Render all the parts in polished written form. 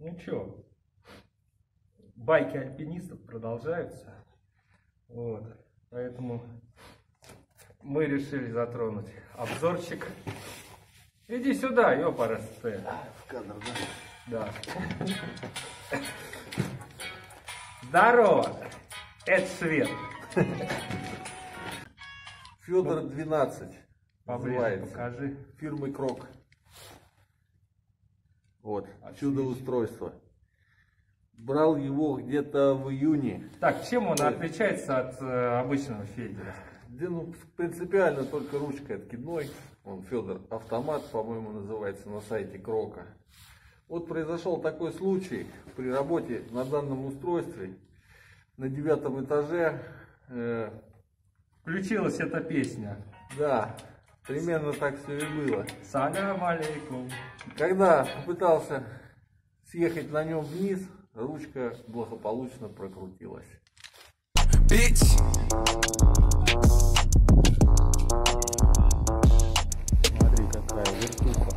Ну чё, байки альпинистов продолжаются. Вот, поэтому мы решили затронуть обзорчик. Иди сюда, ёпарасте. В кадр, да? Да. Здорово, это Свет. Федор 12 Поближе покажи. Фирмы Крок. Вот, чудо-устройство. Брал его где-то в июне. Так, чем он отличается от обычного федера? Да, ну, принципиально только ручкой откидной. Он Федор Автомат, по-моему, называется на сайте Крока. Вот произошел такой случай при работе на данном устройстве. На 9 этаже. Включилась эта песня. Да, примерно так все и было. Салям алейкум. Когда попытался съехать на нем вниз, ручка благополучно прокрутилась. Смотри, какая вертуха.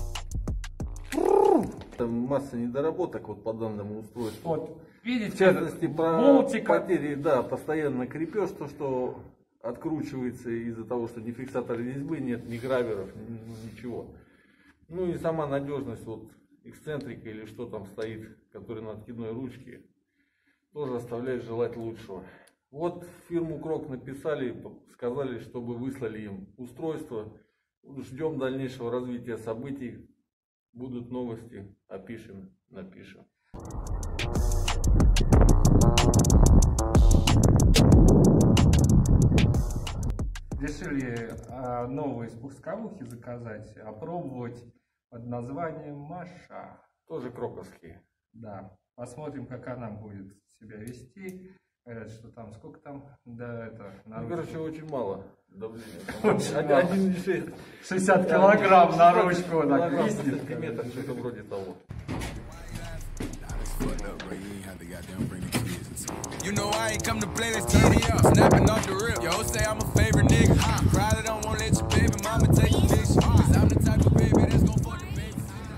Там масса недоработок вот по данному устройству. Вот, видите, в частности, про болтика. потери, да, постоянно крепеж, то, что откручивается из-за того, что ни фиксатора резьбы нет, ни граверов, ничего. Ну и сама надежность, вот эксцентрика или что там стоит, который на откидной ручке, тоже оставляет желать лучшего. Вот фирму Крок написали, сказали, чтобы выслали им устройство. Ждем дальнейшего развития событий. Будут новости, опишем, напишем. Решили новые спусковухи заказать, опробовать под названием Маша. Тоже кроковские. Да, посмотрим, как она будет себя вести. Говорят, что там, сколько там, да, это... Ну, короче, очень мало давления. 1,6 60 килограмм на ручку, так пиздит. Сантиметр, что-то вроде того. You know I ain't come to play, let's turn it up. Snapping off the rip. Yo, say I'm a favorite nigga. Probably don't wanna let your baby mama take a picture. Cause I'm the type of baby that's gon' fuck the baby.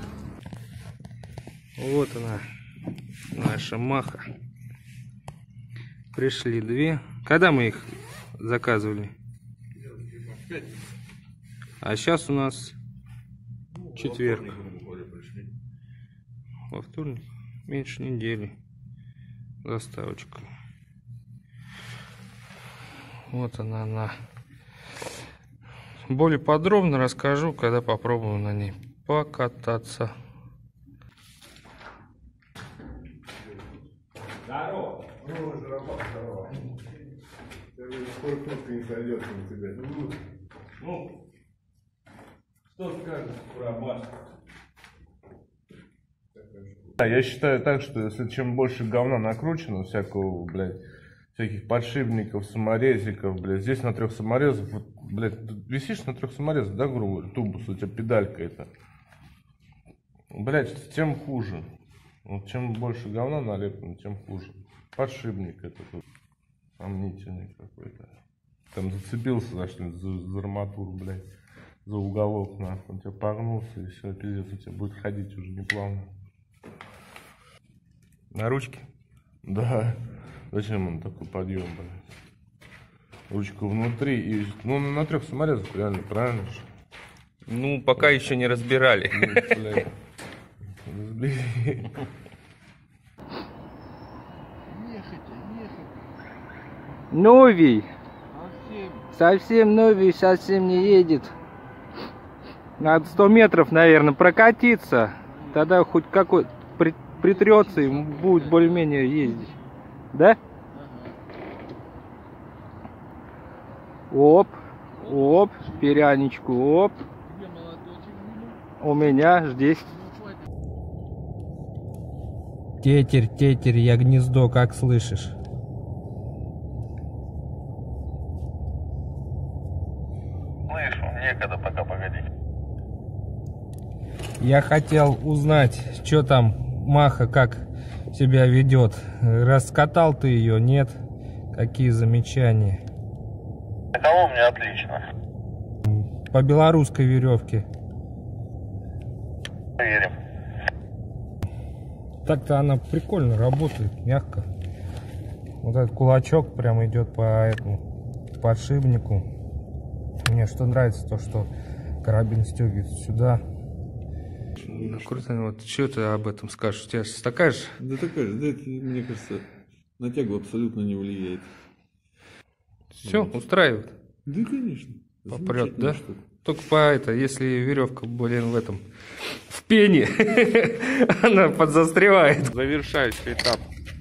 Вот она, наша Маха. Пришли две. Когда мы их заказывали? А сейчас у нас четверг. Во вторник? Меньше недели. Доставочка. Вот она. Более подробно расскажу, когда попробую на ней покататься. Здорово! Здорово. Скоро кнопка не сойдется на тебя. Ну, что скажешь про Машу? Да, я считаю так, что если чем больше говна накручено, всякого, блядь, всяких подшипников, саморезиков, блядь, здесь на 3 саморезов, вот, блядь, висишь на 3 саморезах, да, грубо говоря, тубус, у тебя педалька это, блядь, тем хуже. Вот чем больше говна налеплено, тем хуже. Подшипник это тут сомнительный какой-то. Там зацепился за что-нибудь, за арматуру, блядь, за уголок, нахуй, он тебя погнулся и все, пиздец, у тебя будет ходить уже неплавно. На ручке? Да. Зачем он такой подъем, блядь? Ручка внутри и... Ну, на 3 саморезах, реально, правильно же? Ну, пока еще не разбирали. Ну, блядь. Разбери. Новый. Совсем новый, совсем не едет. Надо 100 метров, наверное, прокатиться. Тогда хоть какой притрется и будет более-менее ездить. Да? Оп, оп, перяничку, оп. У меня здесь. Тетерь, тетерь, я гнездо, как слышишь? Слышу, некогда пока погодить. Я хотел узнать, что там Маха, как себя ведет. Раскатал ты ее, нет? Какие замечания? Кого мне отлично. По белорусской веревке. Поверим. Так-то она прикольно работает, мягко. Вот этот кулачок прям идет по этому подшипнику. Мне что нравится, то что карабин стегивается сюда. Ну, круто. Вот что ты об этом скажешь? У тебя такая же? Да такая же, да, это, мне кажется, на тягу абсолютно не влияет. Все, устраивает. Да, конечно. Попрет, да? Только по это, если веревка, блин, в этом, в пене, она подзастревает. Завершающий этап.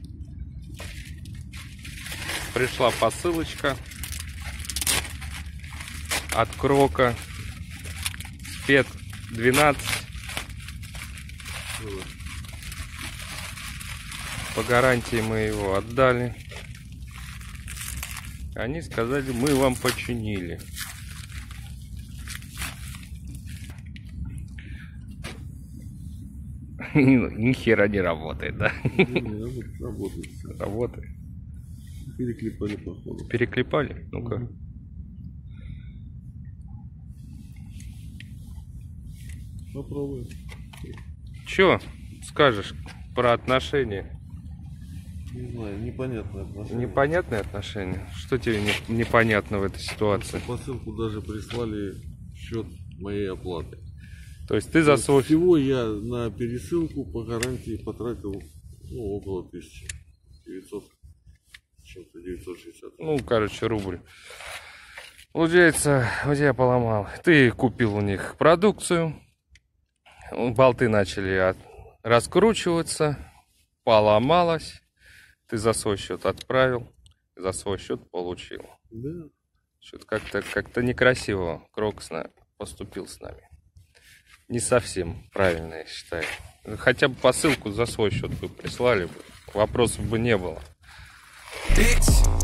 Пришла посылочка от Крока. Спет 12. По гарантии мы его отдали. Они сказали, мы вам починили. Ни хера не работает, да? Работает. Работает. Переклепали, походу. Переклепали? Ну-ка. Попробуем. Чё скажешь про отношения? Не знаю, непонятное отношение. Непонятные отношения? Что тебе непонятно в этой ситуации? Посылку даже прислали счет моей оплаты. То есть ты за свой... Всего я на пересылку по гарантии потратил около 1900, чем-то 960. Ну, короче, рубль. Получается, у тебя поломал. Ты купил у них продукцию. Болты начали раскручиваться. Поломалось. Ты за свой счет отправил. За свой счет получил. Да. Что-то как-то некрасиво Крок поступил с нами. Не совсем правильно, я считаю. Хотя бы посылку за свой счет бы прислали бы. Вопросов бы не было. Bitch.